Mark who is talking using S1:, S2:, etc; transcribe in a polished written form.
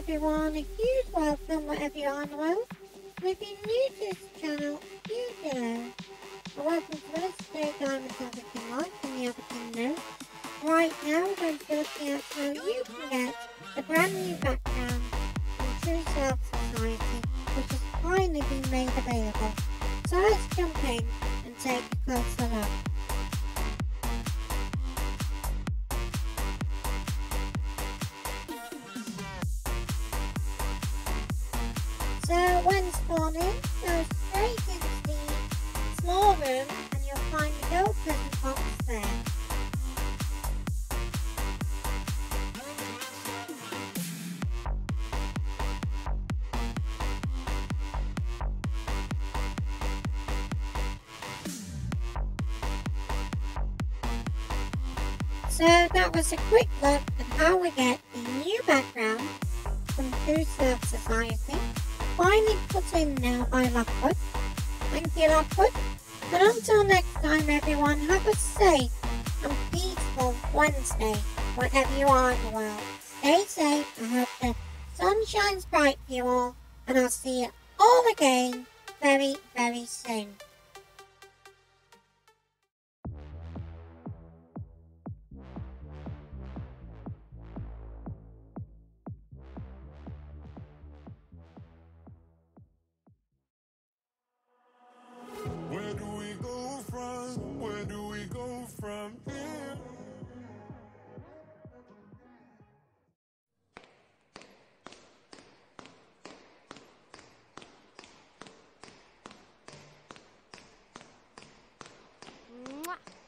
S1: everyone, a huge welcome wherever you are in the world. And if you're new to this channel, huge hello. And welcome to MelissajDiamonds Avakin Life in the Avakin Note. Right now we're going to be looking at how you can get a brand new background from True Self Society, which has finally been made available. So let's jump in and take a closer look. So when spawning, go straight into the small room and you'll find the gold present box there. So that was a quick look at how we get the new background from True Self Society. Finally put in now by Lockwood. Thank you, Lockwood. And until next time everyone, have a safe and peaceful Wednesday wherever you are in the world. Stay safe. I hope the sun shines bright for you all, and I'll see you all again very, very soon.
S2: Where do we go from? Where do we go from here?
S3: Mwah.